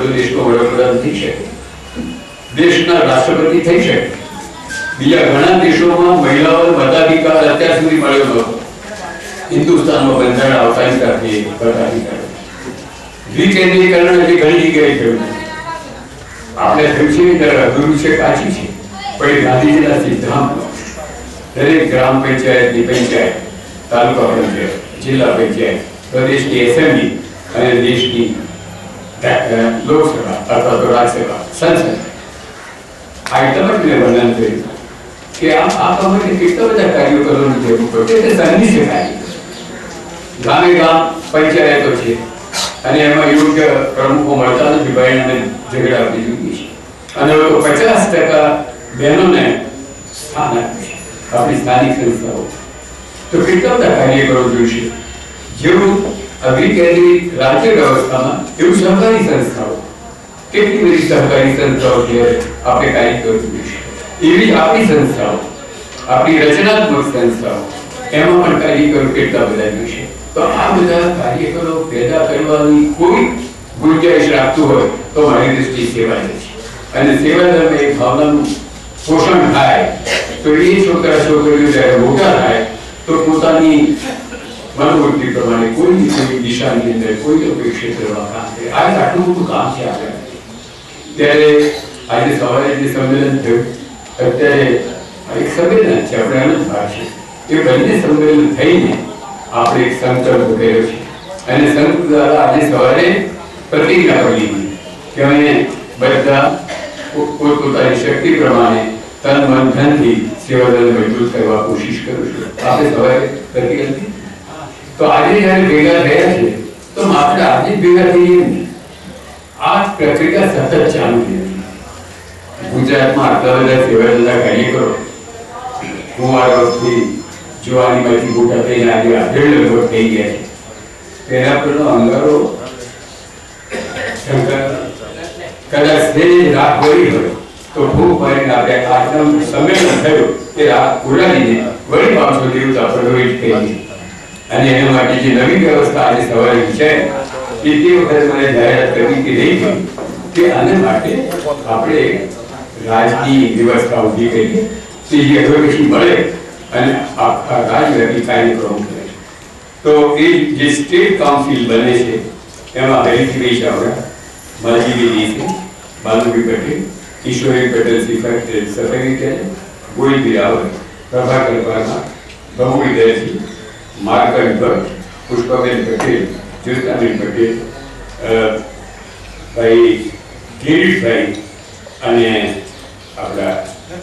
तो देश को वडाप्रधान थी શકે, देशना राष्ट्रपति થઈ શકે। બીજા ઘણા દેશોમાં મહિલાઓને મતાધિકાર અત્યાર સુધી મળ્યો નહોતો। હિન્દુસ્તાનમાં બંધારણ આવતાની સાથે મતાધિકાર વિકેન્દ્રીકરણ હજી ઘણી જગ્યાએ થયું છે। આપણે થયું છે ત્યારે અધૂરું છે, કાચી છે, પણ ગાંધીજીના સિદ્ધાંતો દરેક ગ્રામ પંચાયતની પંચાયત, તાલુકા પંચાયત, જિલ્લા પંચાયત, પ્રદેશની એસેમ્બલી અને દેશની લોકસભા અથવા તો રાજ્યસભા સંસદ આ એટલા માટે મેં વર્ણન કર્યું કે આ પ્રમાણે કેટલા બધા કાર્યો કરવાની જરૂર પડે તે સમજી શકાય। ગામે ગામ પંચાયતો છે અને એમાં યોગ્ય પ્રમુખો મળતા નથી, ભાઈને ઝઘડા આપી જોઈએ છે અને તો 50% બહેનોને સ્થાન આપ્યું છે આપણી સ્થાનિક સંસ્થાઓ। તો કેટલા બધા કાર્ય કરવું જોઈશે। જેવું અભિકેન્દ્રિત રાજ્ય વ્યવસ્થામાં એવું સહકારી સંસ્થાઓ, કેટલી બધી સહકારી સંસ્થાઓ છે આપણે કાર્ય કરવું જોઈશે। એવી જ આપણી સંસ્થાઓ, આપણી રચનાત્મક સંસ્થાઓ, એમાં પણ કાર્યકરો કેટલા બધા જોઈશે। તો આ બધા કાર્યકરો પેદા કરવાની કોઈ ગુંજાઈશ રાખતું હોય તો મારી દ્રષ્ટિએ સેવા છે અને સેવા ધર્મ એક ભાવનાનું પોષણ થાય તો એ છોકરા છોકરીઓ જ્યારે મોટા થાય તો પોતાની મનોવૃત્તિ પ્રમાણે કોઈ દિશાની અંદર કોઈ ક્ષેત્રમાં કામ કરે। આ આટલું મોટું કામ છે આપણે। ત્યારે આજે સવારે જે સંમેલન થયું, અત્યારે એક સંમેલન છે આપણે આનંદ ભાષે, એ બંને સંમેલન થઈને આપણે એક સંકલ્પ કર્યો છે અને સંઘ દ્વારા આજે સવારે પ્રતિજ્ઞા કરી લીધી કે અમે બધા પોતપોતાની શક્તિ પ્રમાણે તન મન ધનથી સેવાદળ મજબૂત કરવા કોશિશ કરીશું। આપણે સવારે પ્રતિજ્ઞા કરી। તો આજે જ્યારે ભેગા થયા છે તો માત્ર આજે જ ભેગા થઈએ નહીં, આ પ્રક્રિયા સતત ચાલુ છે। ગુજરાતમાં આટલા બધા સેવાદળના કાર્યકરો કુંવારોથી જુવાનીમાંથી મોટા થઈને આજે આધેડ લગભગ થઈ ગયા છે। તેના પરનો અંગારો કદાચ તે રાત વળી હોય તો ખૂબ મારીને આપણે આજનું સંમેલન થયું એ રાત ઉડાડીને વળી 500 દિવસ પ્રગટ થઈ અને એના માટે જે નવી વ્યવસ્થા આજે સવારે વિચારી એ તે વખતે મને જાહેરાત કરવી કે નહીં કે આને માટે આપણે રાજકીય વ્યવસ્થા ઊભી કરીએ તો જે એડવોકેસી મળે અને આખા રાજવ્યાપી કાર્યક્રમ કરે। તો એ જે સ્ટેટ કાઉન્સિલ બને છે એમાં હરીશભાઈ ચાવડા, માલજીભાઈ દેસાઈ, બાલુભાઈ પટેલ, ઈશ્વરી પટેલ સફેરી, ગોવિંદભાઈ રાવલ, પ્રભાકર પરમાર, ભમુભાઈ દરજી, માર્કંડ ભટ્ટ, પુષ્પાબેન પટેલ, જ્યોતાબેન પટેલ, ભાઈ કિરીટભાઈ અને આપણા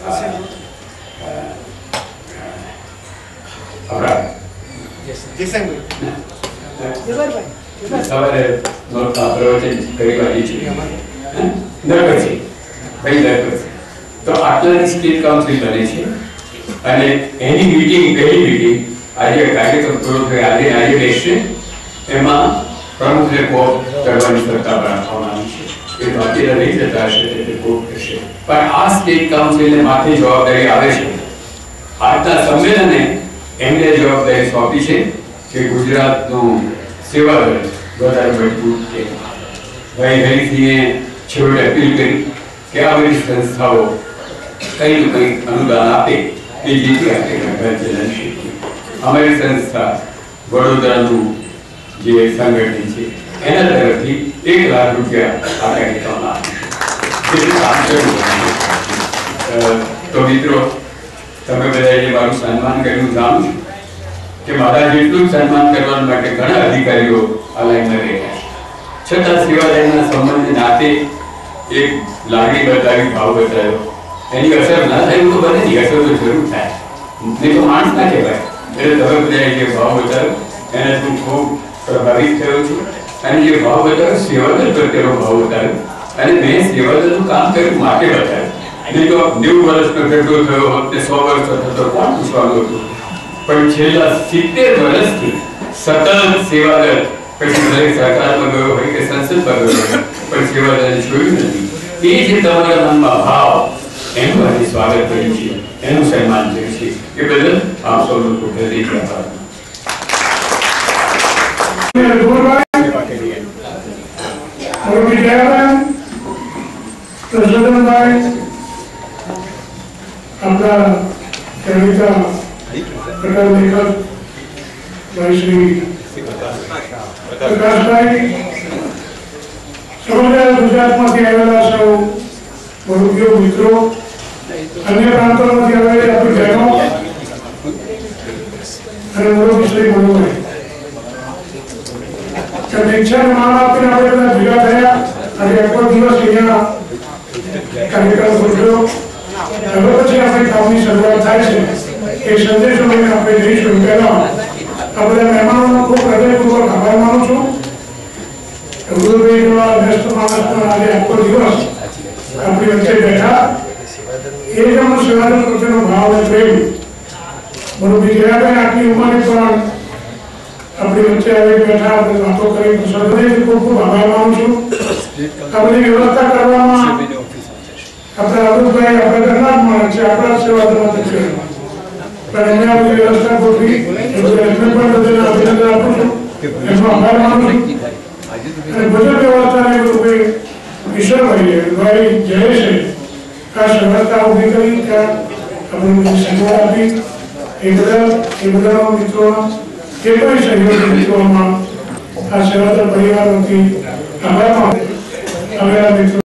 સવારે પ્રવચન કરી વાળી છે નરપતસિંહ ભાઈ નરપતસિંહ। તો આટલાની સ્ટેટ કાઉન્સિલ બને છે અને એની મીટિંગ, પહેલી મીટિંગ આજે કાર્યક્રમ પૂરો થયો આજે બેસશે। એમાં પ્રમુખને કોપ કરવાની સત્તા પણ આપવામાં આવી છે। એ તો અત્યારે નહીં જતા હશે એટલે કોપ કરશે, પણ આ સ્ટેટ કાઉન્સિલને માથે જવાબદારી આવે છે। આજના સંમેલને એમને જવાબદારી સોંપી છે કે ગુજરાતનું સેવાદળ વધારે મજબૂત છે। ભાઈ હરીસિંહે છેવટે અપીલ કરી કે આ બધી સંસ્થાઓ કંઈ કંઈ અનુદાન આપે કે જેથી આપણે ઘર ચલાવી શકીએ। અમારી સંસ્થા વડોદરાનું જે સંગઠન છે એના તરફથી 1 લાખ રૂપિયા આ કાર્યક્રમમાં આપીશું। તો મિત્રો, તમે બધાએ મારું સન્માન કર્યું જાણું છું કે મારા જેટલું સન્માન કરવા માટે ઘણા અધિકારીઓ આ લાઈનમાં રહ્યા છે, છતાં સેવાદળના સંબંધ નાતે એક લાગણી બતાવી, ભાવ બતાવ્યો, એની અસર ના થાય એવું તો બને નહીં, અસર તો જરૂર થાય, નહીં તો માણસ ના કહેવાય। એટલે તમે બધાએ જે ભાવ બતાવ્યો એનાથી ખૂબ પ્રભાવિત થયો છું અને જે ભાવ બતાવ્યો સેવાદળ પ્રત્યેનો ભાવ બતાવ્યો અને મેં સેવાદળનું કામ કર્યું માટે બતાવ્યું। નહીં તો 90 વર્ષનો ઘટો થયો હોત ને 100 વર્ષનો થતો કોણ પૂછવાનું હતું, પણ છેલ્લા 70 વર્ષથી સતત સેવાદળ, પછી ભલે સરકારમાં ગયો હોય કે સંસદમાં ગયો હોય, પણ સેવાદળને છોડ્યું નથી। એ જે તમારા મનમાં ભાવ, એનું આજે સ્વાગત કર્યું છે, એનું સન્માન કર્યું છે, એ બદલ આપ સૌ લોકો હૃદયથી આભાર। और विद्यालय प्रसन्न भाई अपना कविता प्रकट लेखक भाई श्री प्रकाश भाई समग्र गुजरात में आवेला सौ मुरुगियो मित्रों अन्य प्रांतों में आवेली अपनी बहनों અને મોરો વિષય બન્યો હોય કે દીક્ષા માન આપીને આપણે બધા ભેગા થયા અને આખો દિવસ અહીંયા કાર્યક્રમ ગોઠવ્યો હવે પછી આપણી કામની શરૂઆત થાય છે એ સંદેશો લઈને આપણે જઈશું પહેલા આ બધા મહેમાનોનો ખૂબ હૃદયપૂર્વક આભાર માનું છું ગુરુભાઈ જેવા વ્યસ્ત માણસનો આજે આખો દિવસ આપણી વચ્ચે બેઠા એ જ અમારો સેવાના પ્રત્યેનો ભાવ અને પ્રેમ બરોબર જયારે આટલી ઉંમરે પણ આપણી વચ્ચે આવી બેઠા આપણે વાતો કરી સર્વને ખૂબ ખૂબ આભાર માનું છું આ બધી વ્યવસ્થા કરવામાં આપણા અમૃતભાઈ આપણે કરનાર માણસ છે આપણા સેવાદળમાં છે પણ એમને આ બધી વ્યવસ્થા ગોઠવી એ બધા એમને પણ બધાને અભિનંદન આપું છું એમનો આભાર માનું છું અને ભજન વ્યવસ્થાને ગુરુભાઈ ઈશ્વરભાઈએ ભાઈ જયેશે આ વ્યવસ્થા ઊભી કરી ત્યાં આપણે સંવાદ આપી એ બધા મિત્રોનો જે કોઈ સહયોગ મિત્રોમાં આ સેવાદળ પરિવારમાંથી આભાર માનું છું.